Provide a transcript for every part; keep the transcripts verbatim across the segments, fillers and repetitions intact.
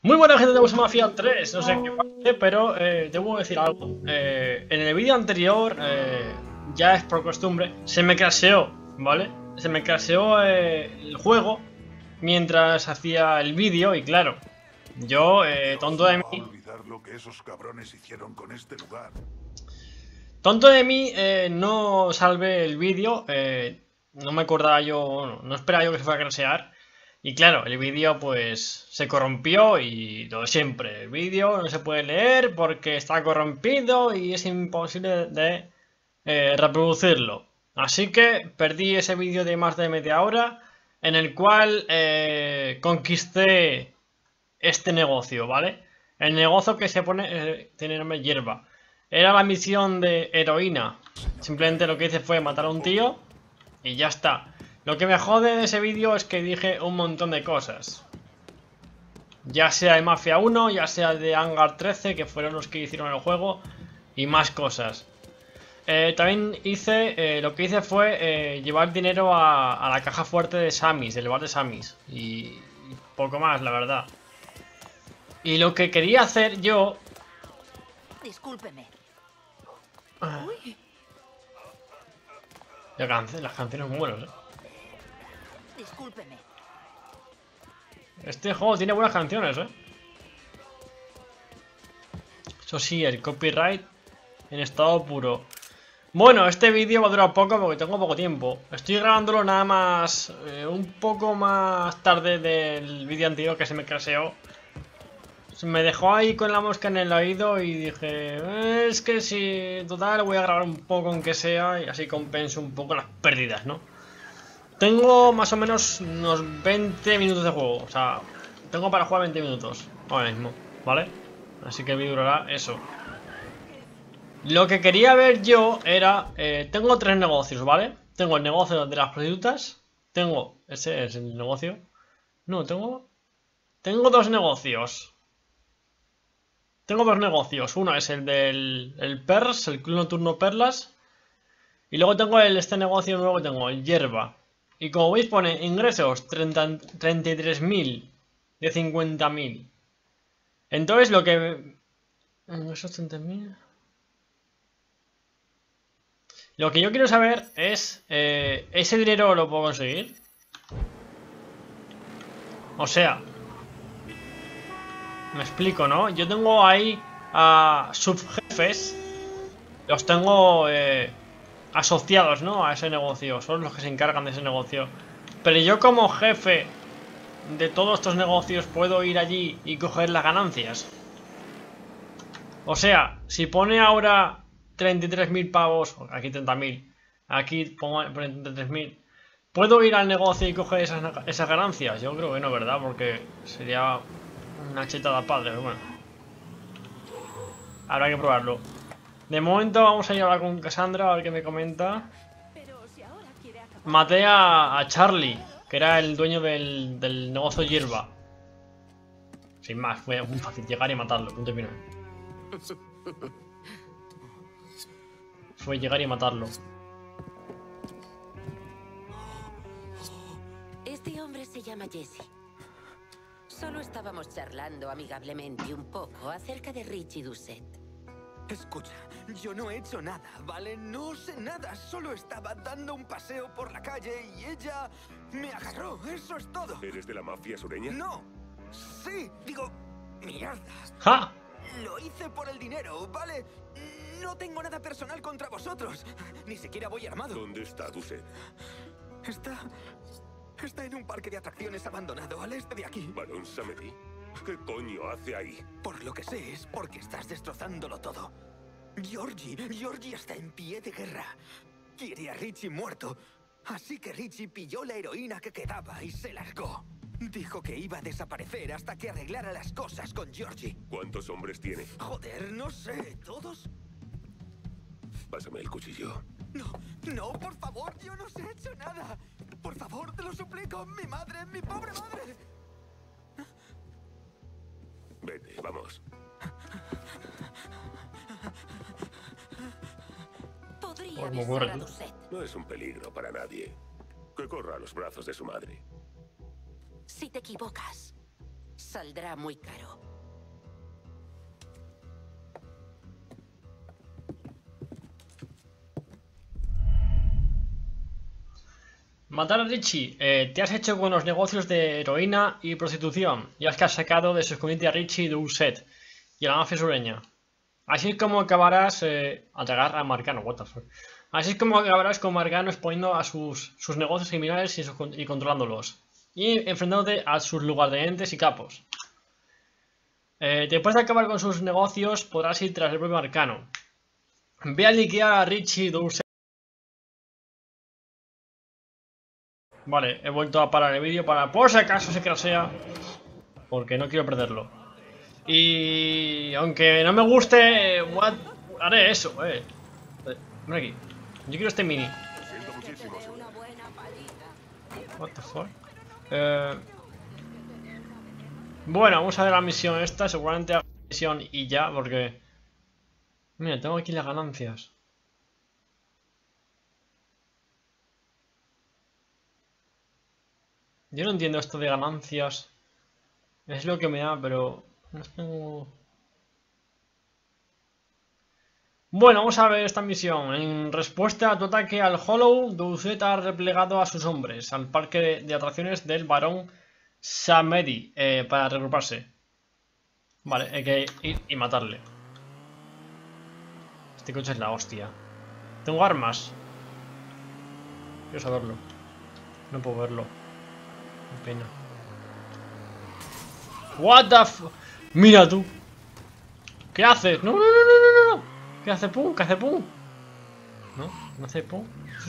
Muy buena gente de Bus Mafia tres, no sé qué pasa, pero eh, debo decir algo. Eh, en el vídeo anterior, eh, ya es por costumbre, se me crasheó, ¿vale? Se me crasheó eh, el juego mientras hacía el vídeo y claro, yo, eh, tonto de mí, olvidar lo que esos cabrones hicieron con este lugar. Tonto de mí, eh, no salvé el vídeo, eh, no me acordaba yo, bueno, no esperaba yo que se fuera a crashear. Y claro, el vídeo pues se corrompió y lo de siempre. El vídeo no se puede leer porque está corrompido y es imposible de eh, reproducirlo. Así que perdí ese vídeo de más de media hora en el cual eh, conquisté este negocio, ¿vale? El negocio que se pone, eh, tiene nombre hierba. Era la misión de heroína. Simplemente lo que hice fue matar a un tío y ya está. Lo que me jode de ese vídeo es que dije un montón de cosas. Ya sea de Mafia uno, ya sea de Hangar trece, que fueron los que hicieron el juego, y más cosas. Eh, también hice, eh, lo que hice fue eh, llevar dinero a, a la caja fuerte de Sammy's, del bar de Sammy's. Y, y poco más, la verdad. Y lo que quería hacer yo... Discúlpeme. Uy. La canción, las canciones muy buenas, eh. Discúlpeme. Este juego tiene buenas canciones, eh. Eso sí, el copyright en estado puro. Bueno, este vídeo va a durar poco porque tengo poco tiempo. Estoy grabándolo nada más eh, un poco más tarde del vídeo anterior que se me crasheó. Se me dejó ahí con la mosca en el oído y dije, eh, es que si total voy a grabar un poco aunque sea y así compenso un poco las pérdidas, ¿no? Tengo más o menos unos veinte minutos de juego, o sea, tengo para jugar veinte minutos ahora mismo, ¿vale? Así que el vídeo durará eso. Lo que quería ver yo era, eh, tengo tres negocios, ¿vale? Tengo el negocio de las prostitutas, tengo, ese es el negocio, no, tengo, tengo dos negocios. Tengo dos negocios, uno es el del el Pers, el Club Nocturno Perlas. Y luego tengo el, este negocio nuevo que tengo, el Hierba. Y como veis pone ingresos treinta, treinta y tres mil de cincuenta mil. Entonces lo que... Esos treinta mil... Lo que yo quiero saber es... Eh, ¿ese dinero lo puedo conseguir? O sea... Me explico, ¿no? Yo tengo ahí a subjefes. Los tengo eh, asociados, ¿no? A ese negocio. Son los que se encargan de ese negocio. Pero yo como jefe de todos estos negocios puedo ir allí y coger las ganancias. O sea, si pone ahora treinta y tres mil pavos, aquí treinta mil, aquí pongo treinta y tres mil, ¿puedo ir al negocio y coger esas, esas ganancias? Yo creo que no, ¿verdad? Porque sería... una chetada padre, bueno. Habrá que probarlo. De momento vamos a ir a hablar con Cassandra a ver qué me comenta. Maté a, a Charlie, que era el dueño del, del negocio hierba. Sin más, fue muy fácil llegar y matarlo, punto y final. Fue llegar y matarlo. Este hombre se llama Jesse. Solo estábamos charlando amigablemente un poco acerca de Richie Doucet. Escucha, yo no he hecho nada, ¿vale? No sé nada, solo estaba dando un paseo por la calle y ella me agarró, eso es todo. ¿Eres de la mafia sureña? No, sí, digo, mierda. ¡Ja! Lo hice por el dinero, ¿vale? No tengo nada personal contra vosotros, ni siquiera voy armado. ¿Dónde está Doucet? Está... Está en un parque de atracciones abandonado al este de aquí. Barón Samedi. ¿Qué coño hace ahí? Por lo que sé es porque estás destrozándolo todo. Georgie, Georgie está en pie de guerra. Quiere a Richie muerto. Así que Richie pilló la heroína que quedaba y se largó. Dijo que iba a desaparecer hasta que arreglara las cosas con Georgie. ¿Cuántos hombres tiene? Joder, no sé, ¿todos? Pásame el cuchillo. No, no, por favor, yo no os he hecho nada. Por favor, te lo suplico, mi madre, mi pobre madre. Vete, vamos. Podría Pues avisar a Doucet. No es un peligro para nadie. Que corra a los brazos de su madre. Si te equivocas, Saldrá muy caro. Matar a Richie. Eh, te has hecho con los negocios de heroína y prostitución. Y has sacado de su escondite a Richie Doucet y a la mafia sureña. Así es como acabarás... Eh, atacar a Marcano, what the fuck. Así es como acabarás con Marcano exponiendo a sus, sus negocios criminales y, sus, y controlándolos. Y enfrentándote a sus lugartenientes y capos. Eh, después de acabar con sus negocios, podrás ir tras el propio Marcano. Ve a liquear a Richie Doucet. Vale, he vuelto a parar el vídeo para, por si acaso se crasea, porque no quiero perderlo. Y aunque no me guste, what, haré eso, eh. Ven aquí. Yo quiero este mini. Siento muchísimo, señor. What the fuck. Eh... Bueno, vamos a ver la misión esta. Seguramente haga la misión y ya, porque... Mira, tengo aquí las ganancias. Yo no entiendo esto de ganancias. Es lo que me da, pero... No tengo... Bueno, vamos a ver esta misión. En respuesta a tu ataque al Hollow, Doucet ha replegado a sus hombres al parque de, de atracciones del Barón Samedi eh, para regruparse. Vale, hay que ir y matarle. Este coche es la hostia. Tengo armas. Quiero saberlo. No puedo verlo. Qué pena. What the f... Mira tú. ¿Qué haces? No, no, no, no, no, no. ¿Qué hace pum? ¿Qué hace pum? No, no hace pum.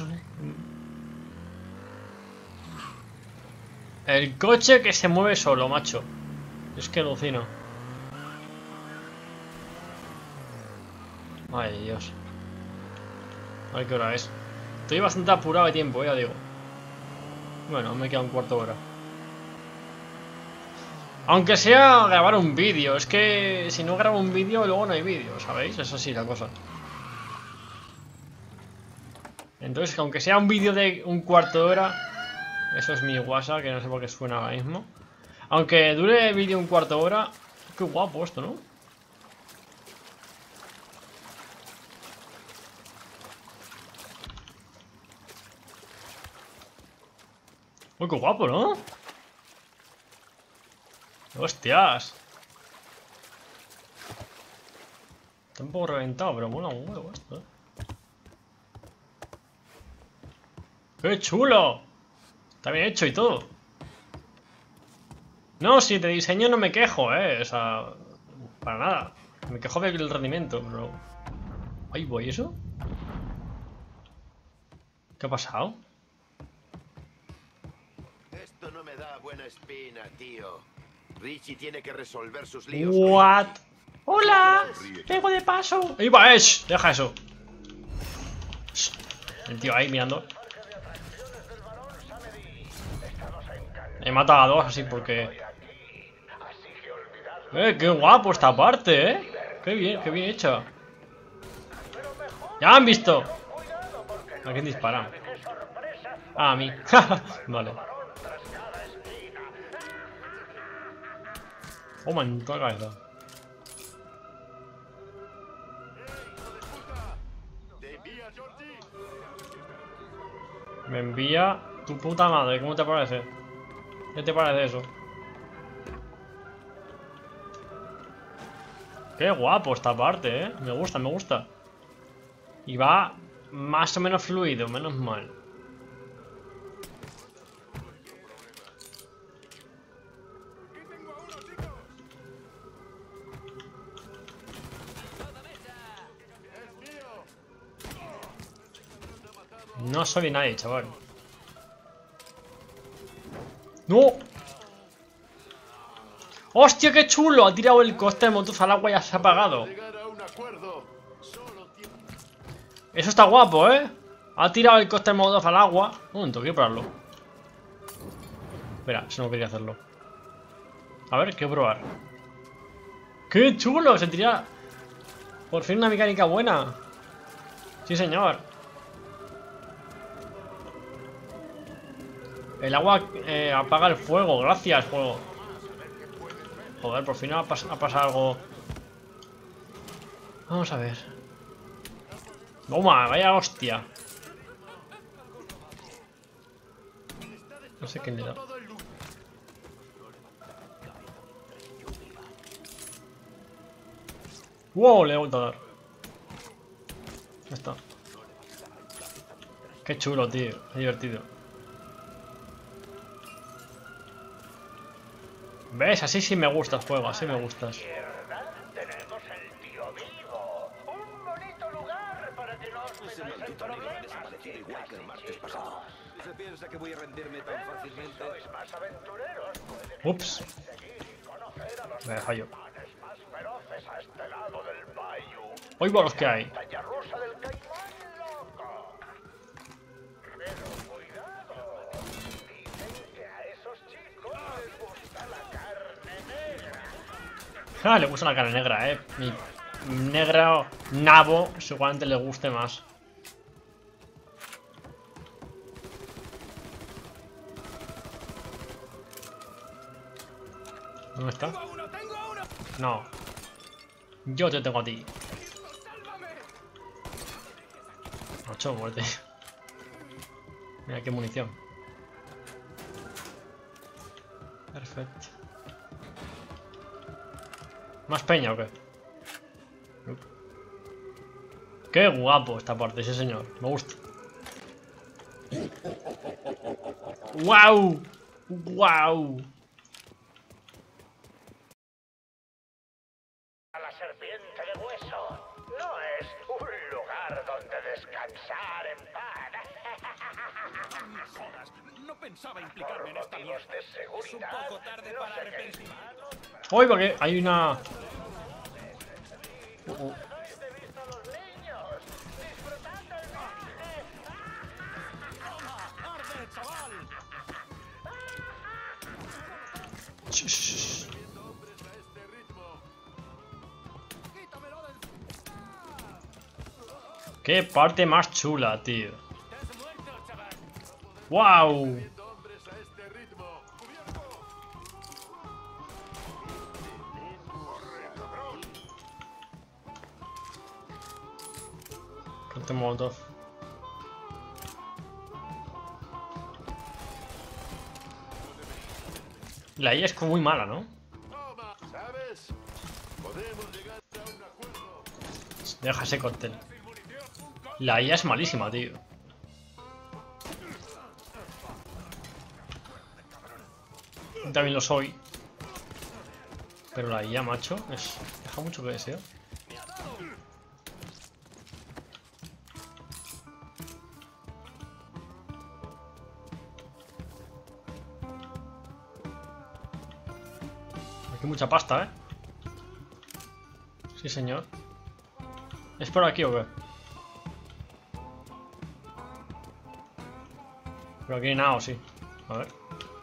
El coche que se mueve solo, macho. Es que alucino. Ay, Dios. A ver qué hora es. Estoy bastante apurado de tiempo, ya digo. Bueno, me queda un cuarto de hora. Aunque sea grabar un vídeo. Es que si no grabo un vídeo, luego no hay vídeo, ¿sabéis? Es así la cosa. Entonces, aunque sea un vídeo de un cuarto de hora... Eso es mi WhatsApp, que no sé por qué suena ahora mismo. Aunque dure el vídeo un cuarto de hora... Qué guapo esto, ¿no? Uy, qué guapo, ¿no? ¡Hostias! Está un poco reventado, pero mola un huevo esto, ¿eh? ¡Qué chulo! Está bien hecho y todo. No, si de diseño no me quejo, ¿eh? O sea, para nada. Me quejo del rendimiento, pero... Ay, voy, ¿eso? ¿Qué ha pasado? Esto no me da buena espina, tío. Richie tiene que resolver sus líos. What? ¡Hola! ¡Vengo de paso! ¡Ahí va, Esh! Deja eso. Shh. El tío ahí mirando. He matado a dos así porque... ¡Eh! ¡Qué guapo esta parte, eh! ¡Qué bien, qué bien hecha! ¡Ya han visto! ¿A quién disparan? Ah, a mí. Vale. Oh, man, toda la cabeza. Me envía tu puta madre, ¿cómo te parece? ¿Qué te parece eso? Qué guapo esta parte, eh. Me gusta, me gusta. Y va más o menos fluido, menos mal. No soy nadie, chaval. ¡No! ¡Hostia, qué chulo! Ha tirado el coste de motos al agua y ya se ha apagado. Eso está guapo, ¿eh? Ha tirado el coste de motos al agua. Un momento, quiero probarlo. Espera, eso no quería hacerlo. A ver, quiero probar. ¡Qué chulo! Se tira... Por fin una mecánica buena. Sí, señor. El agua eh, apaga el fuego. Gracias, juego. Joder, por fin ha, pas ha pasado algo. Vamos a ver. Toma, vaya hostia. No sé quién le da. Wow, le he vuelto a dar. Ya está. Qué chulo, tío. Qué divertido. ¿Ves? Así sí me gusta el juego, así me gustas. Tenemos el tío vivo. Un bonito lugar para que no os metáis en problemas, igual que el martes pasado. ¿Se piensa que voy a rendirme tan fácilmente? sois más aventureros. Puede que Ups. queráis seguir y conocer a los Me fallo. animales más feroces a este lado del bayou. Oigo los que hay. Montaña rusa del caimán loco. Pero cuidado. Dicen que a esos chicos les gusta la carne negra. Ah, le gusta la carne negra, eh. Mi negro nabo seguramente le guste más. ¿Dónde está? No. Yo te tengo a ti. Ocho, muerte. Mira qué munición. Perfecto. ¿Más peña o qué? Qué guapo esta parte, sí señor. Me gusta. ¡Wow! ¡Wow! La serpiente de hueso no es un lugar donde descansar en paz. No pensaba implicarme en esta Motivos de seguridad. Es un poco tarde no para sé qué arrepentirme. Uy, porque hay una... Uh, uh. dejáis de vista a los niños. Disfrutad del viaje. ¡Arde, chaval! Shh, shh, shh. Qué parte más chula, tío. ¡Wow! Ponte molotov. La I A es como muy mala, ¿no? ¿Sabes? Podemos llegar a un acuerdo. Deja ese cóctel. La I A es malísima, tío. Yo también lo soy. Pero la I A, macho, es... deja mucho que desear. Aquí mucha pasta, ¿eh? Sí, señor. ¿Es por aquí o qué? Pero aquí no hay nada, ¿o sí? A ver.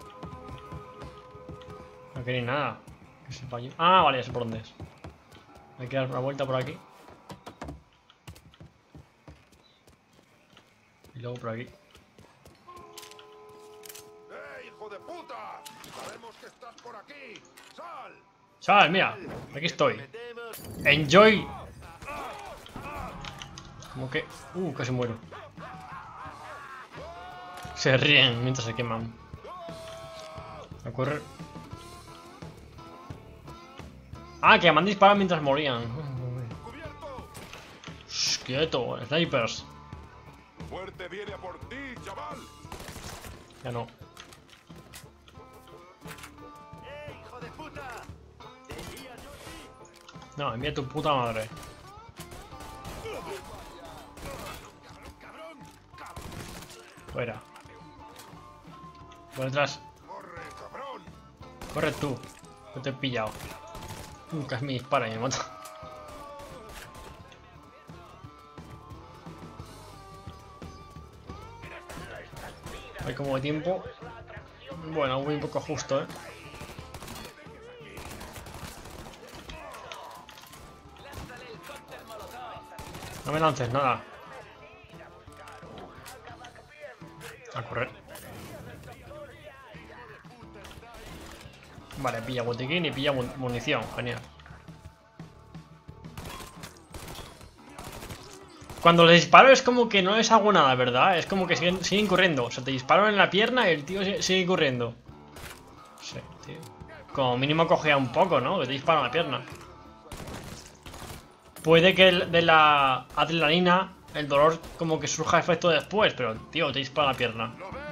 Aquí no hay nada. Que sepa yo. Ah, vale, ya sé por dónde es. Hay que dar una vuelta por aquí. Y luego por aquí. ¡Eh, hijo de puta! Sabemos que estás por aquí. ¡Sal! Chaval, mira. Aquí estoy. Enjoy. Como que... Uh, casi muero. Se ríen mientras se queman. A correr. Ah, que me han disparado mientras morían. Shh, quieto, snipers. Muerte viene a por ti, chaval. Ya no. ¡Eh, hijo de puta! No, envía tu puta madre. Fuera. Por detrás. ¡Corre, cabrón! Corre tú. Yo te he pillado. Uh, casi me dispara y me mata. Hay como de tiempo. Bueno, muy poco justo, eh. No me lances nada. A correr. Vale, pilla botiquín y pilla mun munición. Genial. Cuando les disparo es como que no les hago nada, ¿verdad? Es como que siguen, siguen corriendo. O sea, te disparo en la pierna y el tío sigue corriendo. Sí, tío. Como mínimo cogea un poco, ¿no? Que te disparo en la pierna. Puede que el, de la adrenalina el dolor como que surja efecto después, pero tío, te dispara en la pierna.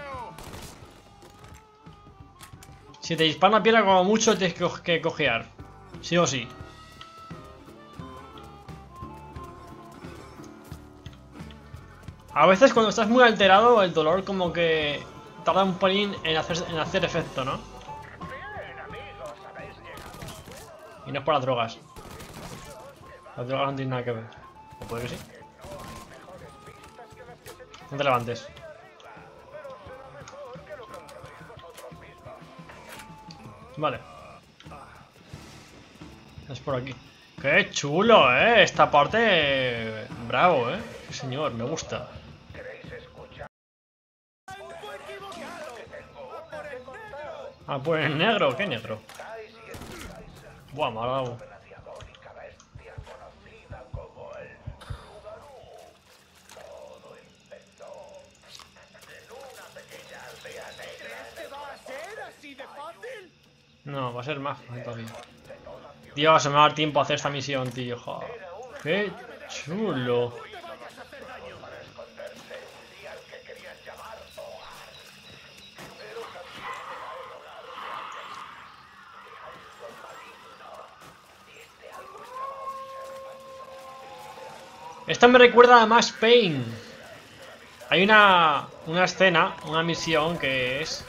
Si te dispara en la pierna como mucho tienes que, co que cojear. Sí o sí. A veces cuando estás muy alterado el dolor como que tarda un pelín en hacer, en hacer efecto, ¿no? Y no es por las drogas. Las drogas no tienen nada que ver. ¿O puede que sí? No te levantes. Vale. Es por aquí. ¡Qué chulo, eh! Esta parte... Bravo, eh. Sí, señor, me gusta. Ah, pues el negro. ¿Qué negro? Buah, me ha dado. No, va a ser más fácil todavía. Dios, se me va a dar tiempo a hacer esta misión, tío. Joder. Qué chulo. Esto me recuerda a Max Payne. Hay una, una escena, una misión que es...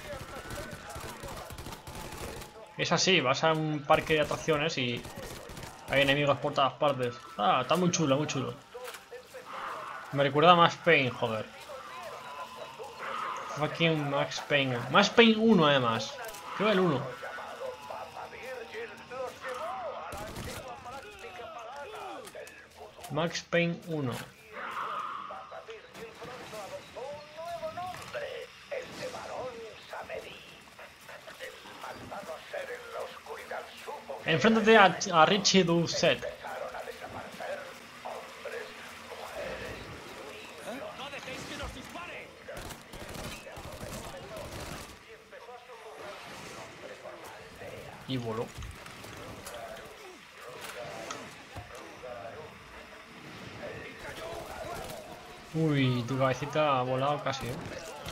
Es así, vas a un parque de atracciones y hay enemigos por todas partes. Ah, está muy chulo, muy chulo. Me recuerda a Max Payne, joder. Fucking Max Payne. Max Payne uno además. Creo el uno. Max Payne uno. Enfréntate a, a Richie Doucet. Y voló. Uy, tu cabecita ha volado casi, eh.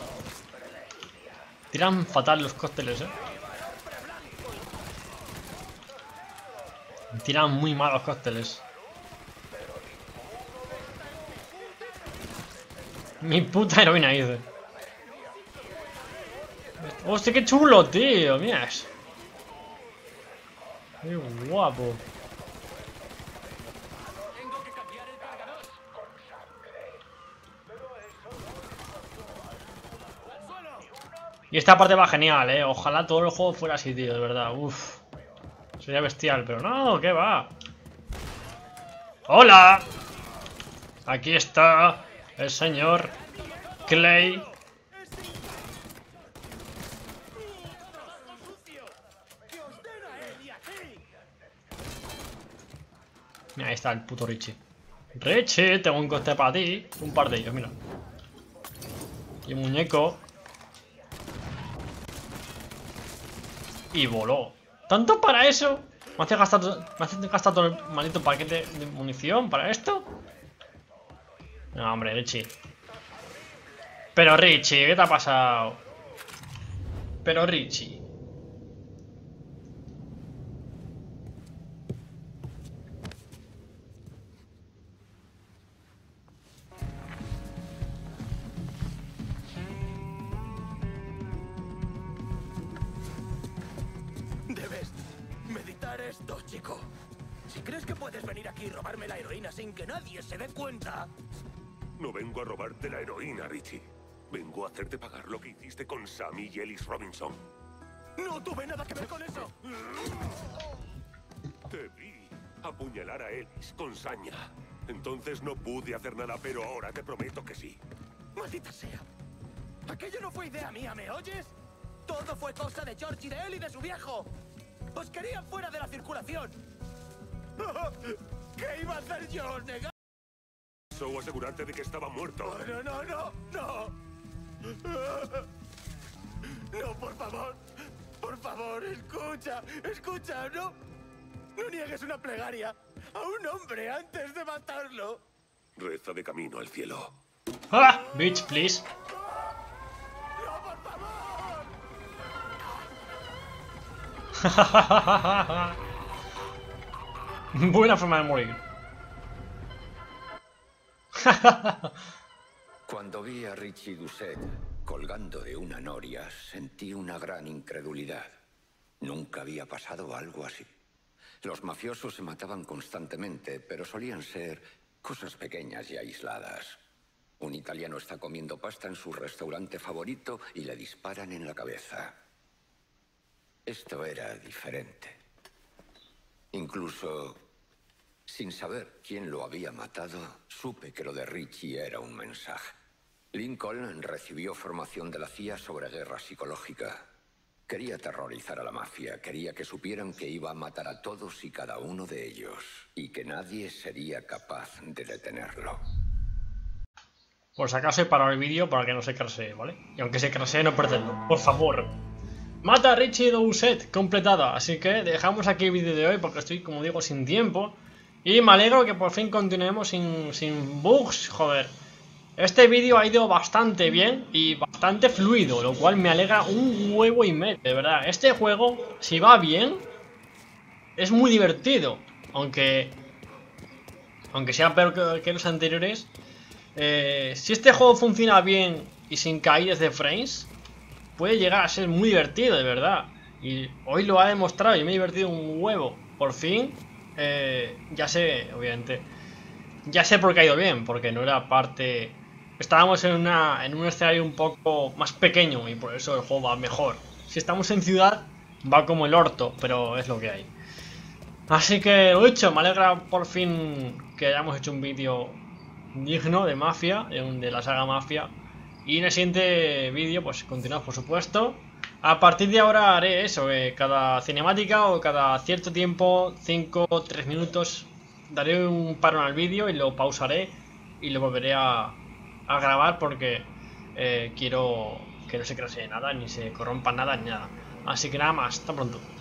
Tiran fatal los cócteles, eh. Tiran muy mal los cócteles. Mi puta heroína, dice. ¡Hostia, qué chulo, tío! Mira eso. ¡Qué guapo! Y esta parte va genial, eh. Ojalá todo el juego fuera así, tío, de verdad. Uff. Sería bestial, pero no, ¿qué va? ¡Hola! Aquí está el señor Clay. Mira, ahí está el puto Richie. Richie, tengo un coste para ti. Un par de ellos, mira. Y un muñeco. Y voló. ¿Tanto para eso? ¿Me hace gastar, me hace gastar todo el maldito paquete de munición para esto? No, hombre, Richie. Pero Richie, ¿qué te ha pasado? Pero Richie. Debes meditar esto, chico. Si crees que puedes venir aquí y robarme la heroína sin que nadie se dé cuenta... No vengo a robarte la heroína, Richie. Vengo a hacerte pagar lo que hiciste con Sammy y Ellis Robinson. ¡No tuve nada que ver con eso! Te vi apuñalar a Ellis con saña. Entonces no pude hacer nada, pero ahora te prometo que sí. ¡Maldita sea! Aquello no fue idea mía, ¿me oyes? Todo fue cosa de Georgie, de él y de su viejo. Os querían fuera de la circulación. ¿Qué iba a hacer yo, negar? O asegurarte de que estaba muerto. No, no, no, no. No, por favor. Por favor, escucha, escucha, no. No niegues una plegaria a un hombre antes de matarlo. Reza de camino al cielo. ¡Ah! Bitch, please. No, por favor. Buena forma de morir. Cuando vi a Richie Doucet colgando de una noria, sentí una gran incredulidad. Nunca había pasado algo así. Los mafiosos se mataban constantemente, pero solían ser cosas pequeñas y aisladas. Un italiano está comiendo pasta en su restaurante favorito y le disparan en la cabeza. Esto era diferente. Incluso, sin saber quién lo había matado, supe que lo de Richie era un mensaje. Lincoln recibió formación de la C I A sobre guerra psicológica. Quería aterrorizar a la mafia, quería que supieran que iba a matar a todos y cada uno de ellos, y que nadie sería capaz de detenerlo. Por si acaso he parado el vídeo para que no se crasee, ¿vale? Y aunque se crasee, no perderlo, por favor. Mata a Richie Doucet, completada. Así que dejamos aquí el vídeo de hoy porque estoy, como digo, sin tiempo. Y me alegro que por fin continuemos sin, sin bugs, joder. Este vídeo ha ido bastante bien y bastante fluido, lo cual me alegra un huevo y medio, de verdad. Este juego, si va bien, es muy divertido. Aunque aunque sea peor que, que los anteriores, eh, si este juego funciona bien y sin caídas de frames, puede llegar a ser muy divertido, de verdad. Y hoy lo ha demostrado y me he divertido un huevo. Por fin, eh, ya sé, obviamente, ya sé por qué ha ido bien, porque no era parte... Estábamos en, una, en un escenario un poco más pequeño y por eso el juego va mejor. Si estamos en ciudad, va como el orto, pero es lo que hay. Así que lo dicho, me alegra por fin que hayamos hecho un vídeo digno de Mafia, de, un, de la saga Mafia. Y en el siguiente vídeo, pues continuamos, por supuesto. A partir de ahora haré eso, eh, cada cinemática o cada cierto tiempo, cinco o tres minutos, daré un parón al vídeo y lo pausaré y lo volveré a... a grabar porque eh, quiero que no se crasee nada, ni se corrompa nada, ni nada. Así que nada más, hasta pronto.